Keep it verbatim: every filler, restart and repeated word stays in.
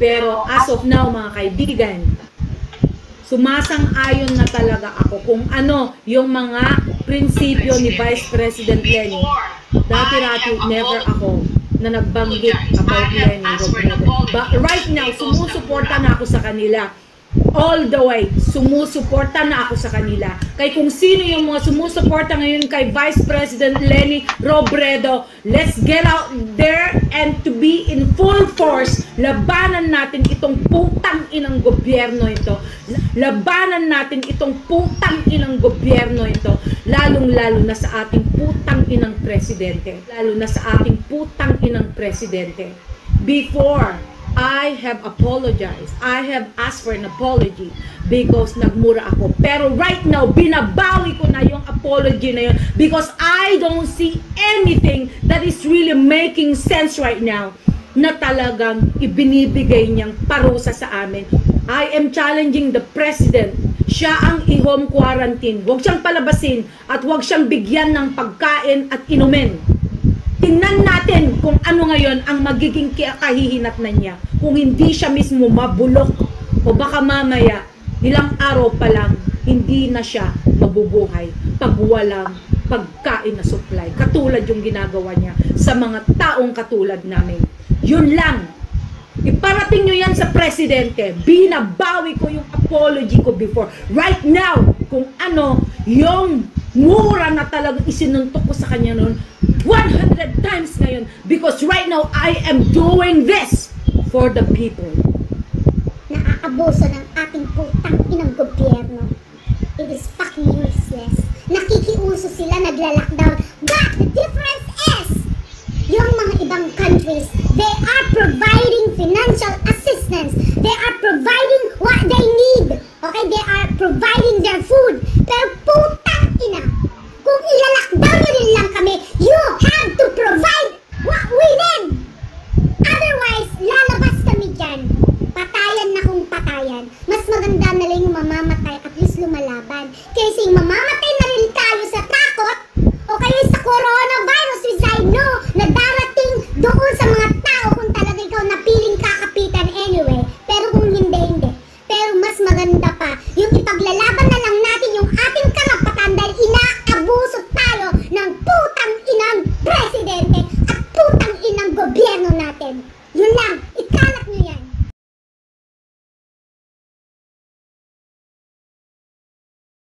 Pero as of now, mga kaibigan, sumasang-ayon na talaga ako kung ano yung mga prinsipyo ni Vice President Leni. Dati-dati, never ako na nagbanggit about Leni Robredo. But right now, sumusuporta na ako sa kanila. All the way, sumusuporta na ako sa kanila. Kaya kung sino yung mga sumusuporta ngayon kay Vice President Leni Robredo, let's get out there and to be in full force. Labanan natin itong putang inang gobyerno ito. Labanan natin itong putang inang gobyerno ito. Lalong-lalo na sa ating putang inang presidente. Lalo na sa ating putang inang presidente. Before I have apologized. I have asked for an apology because nagmura ako. Pero right now, binabawi ko na yung apology na yun because I don't see anything that is really making sense right now na talagang ibinibigay niyang parusa sa amin. I am challenging the president. Siya ang i-home quarantine. Huwag siyang palabasin at huwag siyang bigyan ng pagkain at inumin. Tingnan natin kung ano ngayon ang magiging kahihinatnan niya. Kung hindi siya mismo mabulok o baka mamaya, ilang araw pa lang, hindi na siya mabubuhay pag walang pagkain na supply. Katulad yung ginagawa niya sa mga taong katulad namin. Yun lang. Iparating nyo yan sa presidente. Binabawi ko yung apology ko before. Right now, kung ano yung mura na talagang isinuntok ko sa kanya noon, one hundred times ngayon. Because right now, I am doing this for the people. Naaabuso ng ating putang inang gobyerno. It is fucking useless. Nakikiuso sila, nagla-lockdown. But the difference is, yung mga ibang countries, they are providing financial